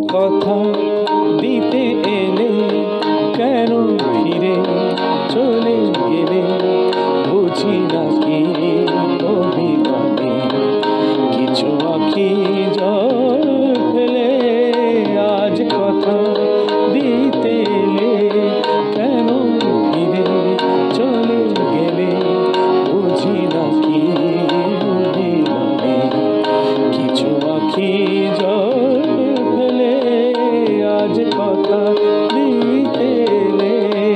কথা দিতে এলে কেন ফিরে চলে গেলে বুঝি না কি অভিমানে কিছু আঁখি জল ফেলে আজ কথা দিতে এলে কেন ফিরে চলে গেলে বুঝি না কি অভিমানে কিছু আঁখি জল ফেলে আজ কথা দিতে এলে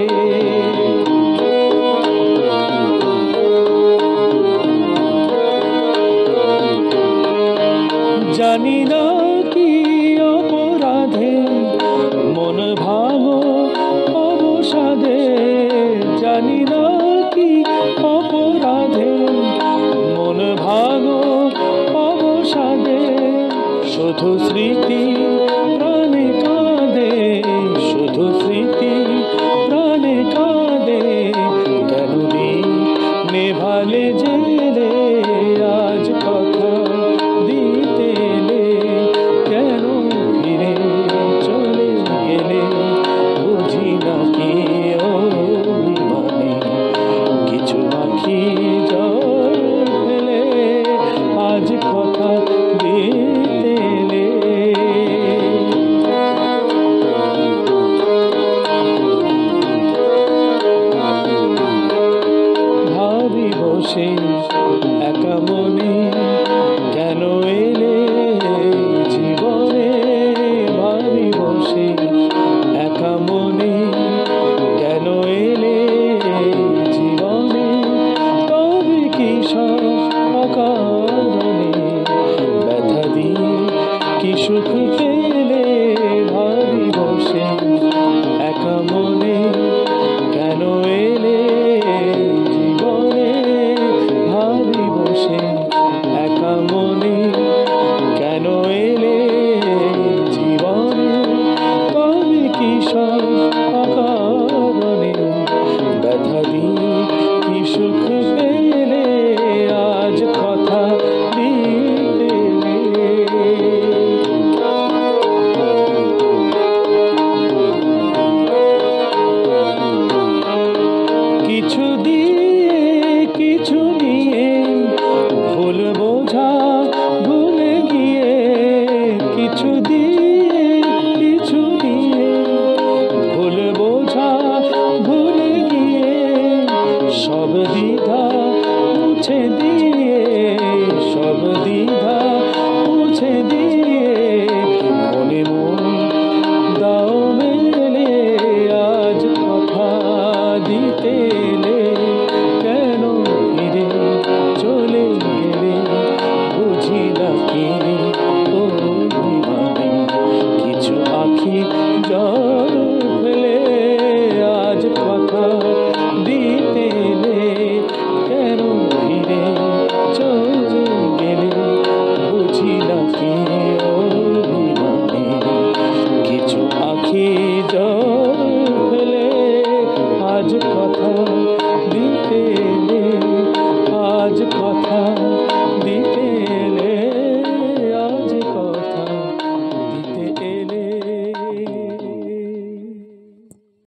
জানি না কি অপরাধে মন ভাঙো অবসাদে জানি না কি অপরাধে মন ভাঙো অবসাদে শুধু স্মৃতি প্রাণে কাঁদে শুধু স্মৃতি প্রাণে কাঁদে কেন নেভালে জেলে আজ কথা দিতে এলে কেন ফিরে চলে গেলে বুঝি না কি অভিমানে কিছু আঁখি জল ফেলে আজ কথা দিতে এলে ভাবি বসে একা মনে কেন এলে জীবনে ভাবি বসে একা মনে কেন এলে জীবনে তবে কি সব